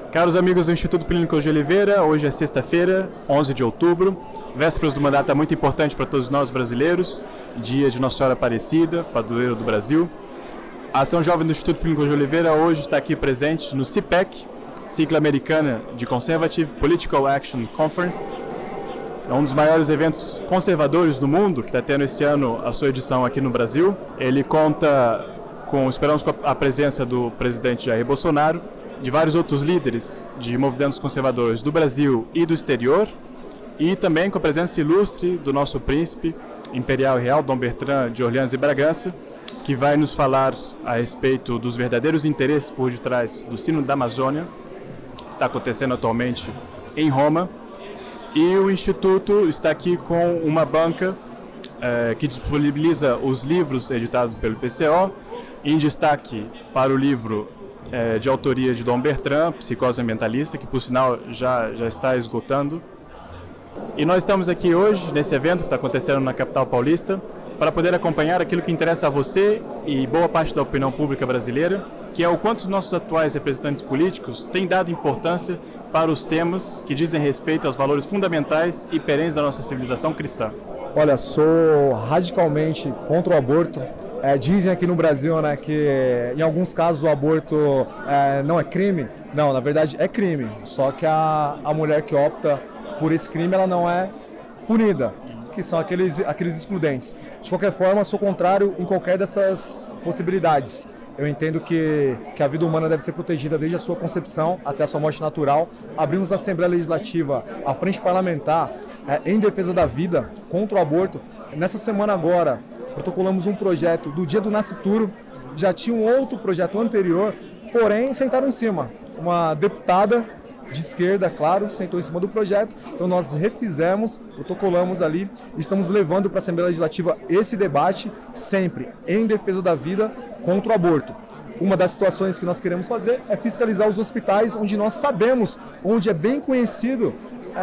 Caros amigos do Instituto Plínio de Oliveira, hoje é sexta-feira, 11 de outubro, vésperas de uma data muito importante para todos nós brasileiros, dia de Nossa Senhora Aparecida, padroeira do Brasil. A Ação Jovem do Instituto Plínio de Oliveira hoje está aqui presente no CPAC, sigla americana de Conservative Political Action Conference. É um dos maiores eventos conservadores do mundo, que está tendo este ano a sua edição aqui no Brasil. Ele conta esperamos com a presença do presidente Jair Bolsonaro, de vários outros líderes de movimentos conservadores do Brasil e do exterior, e também com a presença ilustre do nosso príncipe imperial e real, Dom Bertrand de Orleans e Bragança, que vai nos falar a respeito dos verdadeiros interesses por detrás do Sínodo da Amazônia, que está acontecendo atualmente em Roma. E o Instituto está aqui com uma banca que disponibiliza os livros editados pelo IPCO, em destaque para o livro de autoria de Dom Bertrand, Psicose Ambientalista, que por sinal já está esgotando. E nós estamos aqui hoje, nesse evento que está acontecendo na capital paulista, para poder acompanhar aquilo que interessa a você e boa parte da opinião pública brasileira, que é o quanto os nossos atuais representantes políticos têm dado importância para os temas que dizem respeito aos valores fundamentais e perenes da nossa civilização cristã. Olha, sou radicalmente contra o aborto. Dizem aqui no Brasil, né, que em alguns casos o aborto não é crime. Não, na verdade é crime. Só que a mulher que opta por esse crime, ela não é punida, que são aqueles excludentes. De qualquer forma, sou contrário em qualquer dessas possibilidades. Eu entendo que a vida humana deve ser protegida desde a sua concepção até a sua morte natural. Abrimos na Assembleia Legislativa a Frente Parlamentar em defesa da vida, contra o aborto. Nessa semana agora, protocolamos um projeto do Dia do Nascituro. Já tinha um outro projeto anterior, porém sentaram em cima. Uma deputada de esquerda, claro, sentou em cima do projeto. Então nós refizemos, protocolamos ali e estamos levando para a Assembleia Legislativa esse debate sempre em defesa da vida, contra o aborto. Uma das situações que nós queremos fazer é fiscalizar os hospitais onde nós sabemos, onde é bem conhecido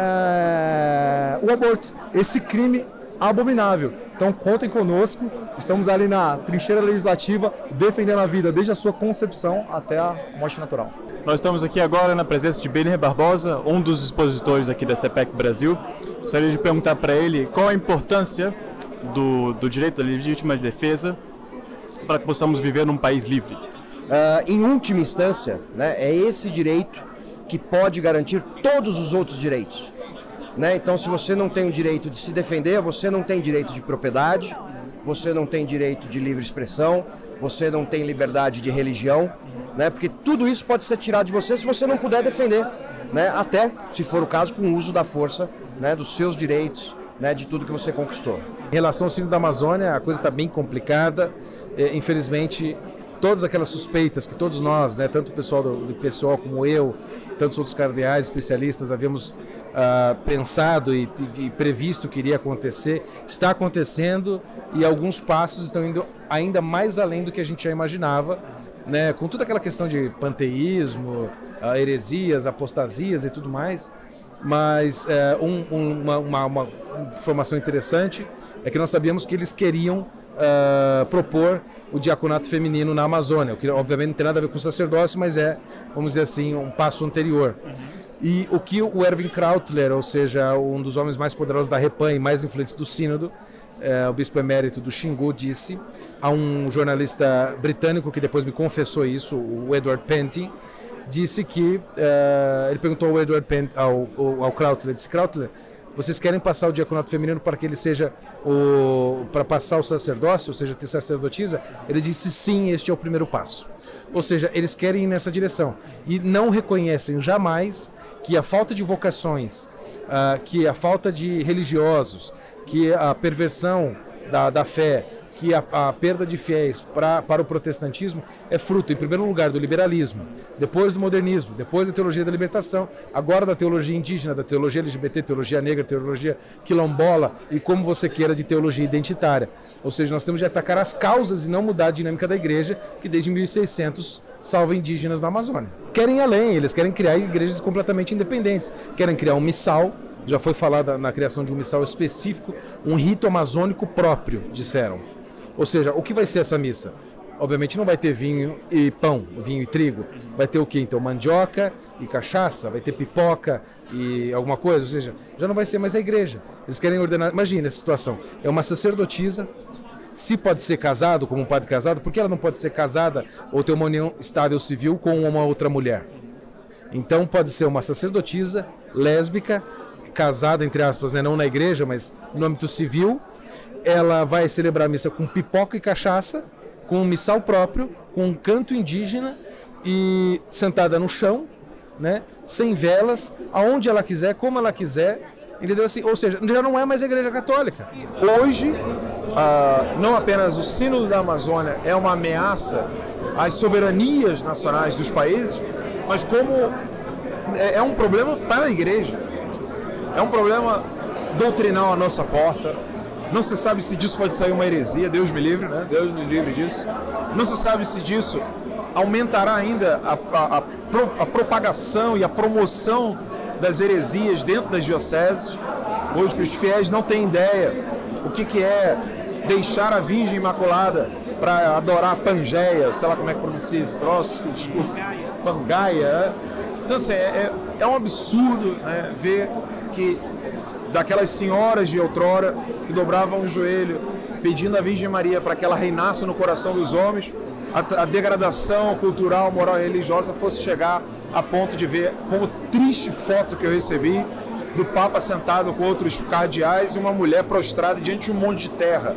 o aborto, esse crime abominável. Então contem conosco, estamos ali na trincheira legislativa defendendo a vida desde a sua concepção até a morte natural. Nós estamos aqui agora na presença de Benir Barbosa, um dos expositores aqui da CPAC Brasil. Gostaria de perguntar para ele qual a importância do direito à legítima defesa para que possamos viver num país livre. Em última instância, né, é esse direito que pode garantir todos os outros direitos. Né? Então, se você não tem o direito de se defender, você não tem direito de propriedade, você não tem direito de livre expressão, você não tem liberdade de religião, né? Porque tudo isso pode ser tirado de você se você não puder defender, né? Até, se for o caso, com o uso da força, né, dos seus direitos, né, de tudo que você conquistou. Em relação ao Sínodo da Amazônia, a coisa está bem complicada. Infelizmente, todas aquelas suspeitas que todos nós, né, tanto o pessoal do IPCO como eu, tantos outros cardeais, especialistas, havíamos pensado e previsto que iria acontecer, está acontecendo e alguns passos estão indo ainda mais além do que a gente já imaginava, né, com toda aquela questão de panteísmo, heresias, apostasias e tudo mais. Mas uma informação interessante é que nós sabíamos que eles queriam propor o diaconato feminino na Amazônia, o que obviamente não tem nada a ver com o sacerdócio, mas é, vamos dizer assim, um passo anterior. E o que o Erwin Krautler, ou seja, um dos homens mais poderosos da Repan e mais influentes do Sínodo, o bispo emérito do Xingu, disse a um jornalista britânico que depois me confessou isso, o Edward Pentin, disse que ele perguntou ao Edward Pentin, ao Krautler, disse: Krautler, vocês querem passar o diaconato feminino para que ele seja para passar o sacerdócio, ou seja, ter sacerdotisa? Ele disse: sim, este é o primeiro passo. Ou seja, eles querem ir nessa direção e não reconhecem jamais que a falta de vocações, que a falta de religiosos, que a perversão da fé, que a perda de fiéis para o protestantismo é fruto, em primeiro lugar, do liberalismo, depois do modernismo, depois da teologia da libertação, agora da teologia indígena, da teologia LGBT, teologia negra, teologia quilombola e como você queira de teologia identitária. Ou seja, nós temos de atacar as causas e não mudar a dinâmica da igreja, que desde 1600 salva indígenas na Amazônia. Querem ir além, eles querem criar igrejas completamente independentes, querem criar um missal. Já foi falado na criação de um missal específico, um rito amazônico próprio, disseram. Ou seja, o que vai ser essa missa? Obviamente não vai ter vinho e pão, vinho e trigo. Vai ter o quê? Então, mandioca, e cachaça, vai ter pipoca e alguma coisa, ou seja, já não vai ser mais a igreja. Eles querem ordenar, imagina essa situação, é uma sacerdotisa, se pode ser casado, como um padre casado, por que ela não pode ser casada ou ter uma união estável civil com uma outra mulher? Então pode ser uma sacerdotisa, lésbica, casada, entre aspas, né, não na igreja, mas no âmbito civil. Ela vai celebrar a missa com pipoca e cachaça, com um missal próprio, com um canto indígena e sentada no chão, né, sem velas, aonde ela quiser, como ela quiser, entendeu? Assim, ou seja, já não é mais a Igreja Católica. Hoje, não apenas o Sínodo da Amazônia é uma ameaça às soberanias nacionais dos países, mas como é um problema para a Igreja. É um problema doutrinal à nossa porta. Não se sabe se disso pode sair uma heresia, Deus me livre, né? Deus me livre disso. Não se sabe se disso aumentará ainda a propagação e a promoção das heresias dentro das dioceses. Hoje que os fiéis não têm ideia o que é deixar a Virgem Imaculada para adorar a Pangeia, sei lá como é que pronuncia esse troço, desculpa, Pangaia. Então assim, é um absurdo, né, ver que daquelas senhoras de outrora que dobravam o joelho pedindo à Virgem Maria para que ela reinasse no coração dos homens, a degradação cultural, moral e religiosa fosse chegar a ponto de ver como triste foto que eu recebi do Papa sentado com outros cardeais e uma mulher prostrada diante de um monte de terra.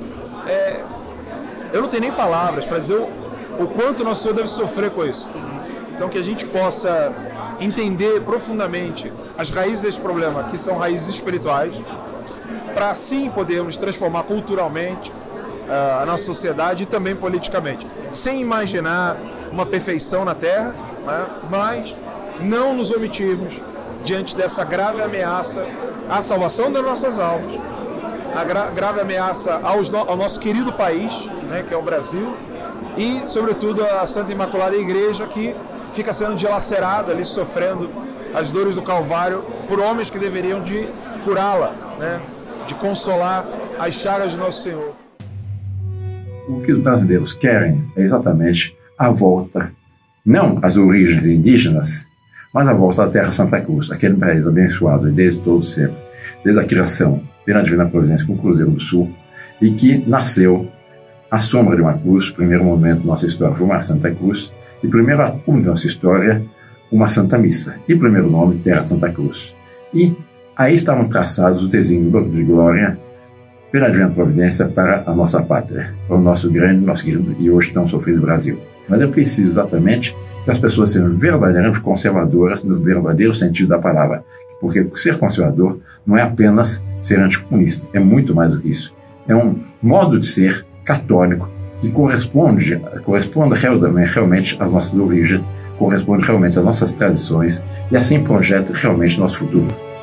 Eu não tenho nem palavras para dizer o quanto nosso Senhor deve sofrer com isso. Então que a gente possa entender profundamente as raízes desse problema, que são raízes espirituais, para assim podermos transformar culturalmente a nossa sociedade e também politicamente, sem imaginar uma perfeição na Terra, né? Mas não nos omitirmos diante dessa grave ameaça à salvação das nossas almas, a grave ameaça ao nosso querido país, né, que é o Brasil, e sobretudo a Santa Imaculada Igreja, que fica sendo dilacerada ali, sofrendo as dores do Calvário por homens que deveriam de curá-la, né, de consolar as chagas de Nosso Senhor. O que os brasileiros querem é exatamente a volta, não às origens indígenas, mas a volta à Terra Santa Cruz, aquele país abençoado desde todo sempre, desde a criação pela Divina Providência com o Cruzeiro do Sul, e que nasceu à sombra de uma cruz. Primeiro momento da nossa história foi uma Santa Cruz, e primeiro ato da nossa história, uma Santa Missa, e primeiro nome, Terra Santa Cruz. E aí estavam traçados os desígnios de glória pela Divina Providência para a nossa pátria, para o nosso querido e hoje tão sofrido Brasil. Mas é preciso exatamente que as pessoas sejam verdadeiramente conservadoras no verdadeiro sentido da palavra, porque ser conservador não é apenas ser anticomunista, é muito mais do que isso. É um modo de ser católico que corresponde realmente às nossas origens, corresponde realmente às nossas tradições e assim projeta realmente nosso futuro.